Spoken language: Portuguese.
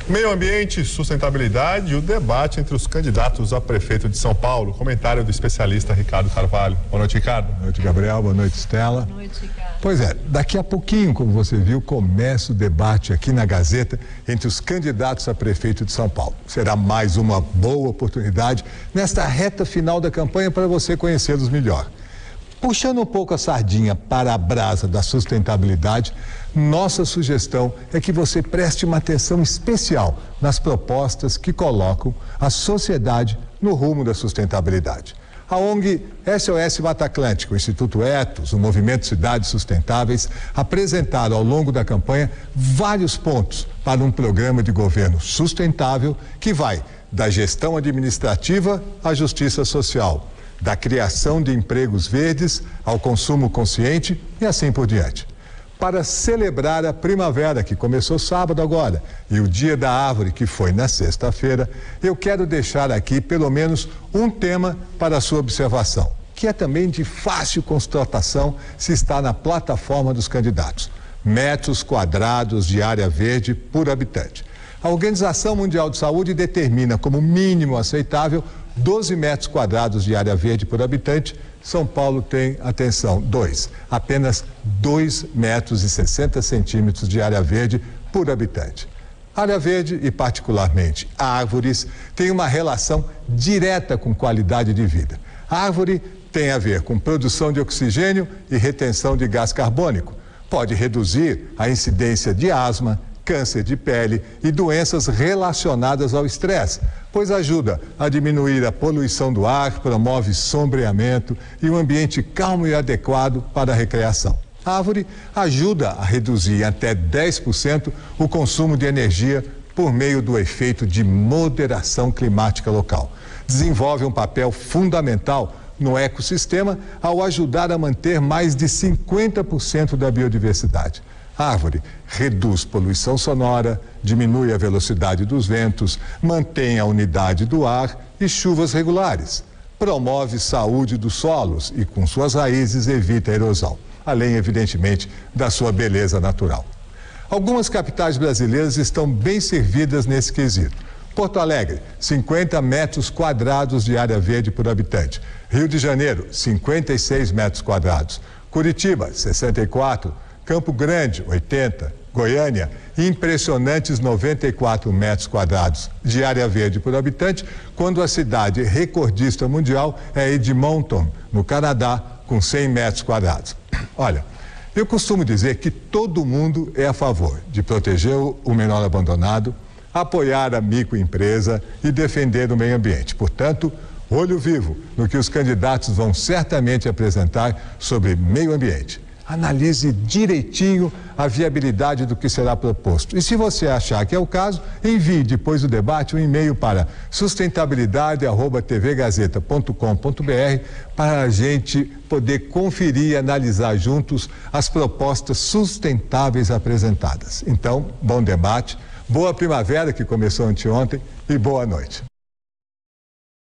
Meio ambiente, sustentabilidade e o debate entre os candidatos a prefeito de São Paulo. Comentário do especialista Ricardo Carvalho. Boa noite, Ricardo. Boa noite, Gabriel. Boa noite, Estela. Boa noite, Ricardo. Pois é, daqui a pouquinho, como você viu, começa o debate aqui na Gazeta entre os candidatos a prefeito de São Paulo. Será mais uma boa oportunidade nesta reta final da campanha para você conhecê-los melhor. Puxando um pouco a sardinha para a brasa da sustentabilidade, nossa sugestão é que você preste uma atenção especial nas propostas que colocam a sociedade no rumo da sustentabilidade. A ONG SOS Mata Atlântica, o Instituto Etos, o Movimento Cidades Sustentáveis, apresentaram ao longo da campanha vários pontos para um programa de governo sustentável que vai da gestão administrativa à justiça social, da criação de empregos verdes ao consumo consciente e assim por diante. Para celebrar a primavera, que começou sábado agora, e o Dia da Árvore, que foi na sexta-feira, eu quero deixar aqui pelo menos um tema para a sua observação, que é também de fácil constatação se está na plataforma dos candidatos: metros quadrados de área verde por habitante. A Organização Mundial de Saúde determina como mínimo aceitável 12 metros quadrados de área verde por habitante. São Paulo tem, atenção, apenas 2,60 metros de área verde por habitante. Área verde e, particularmente, árvores têm uma relação direta com qualidade de vida. A árvore tem a ver com produção de oxigênio e retenção de gás carbônico. Pode reduzir a incidência de asma, câncer de pele e doenças relacionadas ao estresse, pois ajuda a diminuir a poluição do ar, promove sombreamento e um ambiente calmo e adequado para a recreação. A árvore ajuda a reduzir até 10% o consumo de energia por meio do efeito de moderação climática local. Desenvolve um papel fundamental no ecossistema ao ajudar a manter mais de 50% da biodiversidade. A árvore reduz poluição sonora, diminui a velocidade dos ventos, mantém a unidade do ar e chuvas regulares. Promove saúde dos solos e, com suas raízes, evita a erosão, além, evidentemente, da sua beleza natural. Algumas capitais brasileiras estão bem servidas nesse quesito. Porto Alegre, 50 metros quadrados de área verde por habitante. Rio de Janeiro, 56 metros quadrados. Curitiba, 64. Campo Grande, 80, Goiânia, impressionantes 94 metros quadrados de área verde por habitante, quando a cidade recordista mundial é Edmonton, no Canadá, com 100 metros quadrados. Olha, eu costumo dizer que todo mundo é a favor de proteger o menor abandonado, apoiar a microempresa e defender o meio ambiente. Portanto, olho vivo no que os candidatos vão certamente apresentar sobre meio ambiente. Analise direitinho a viabilidade do que será proposto. E se você achar que é o caso, envie depois do debate um e-mail para sustentabilidade@tvgazeta.com.br para a gente poder conferir e analisar juntos as propostas sustentáveis apresentadas. Então, bom debate, boa primavera que começou anteontem e boa noite.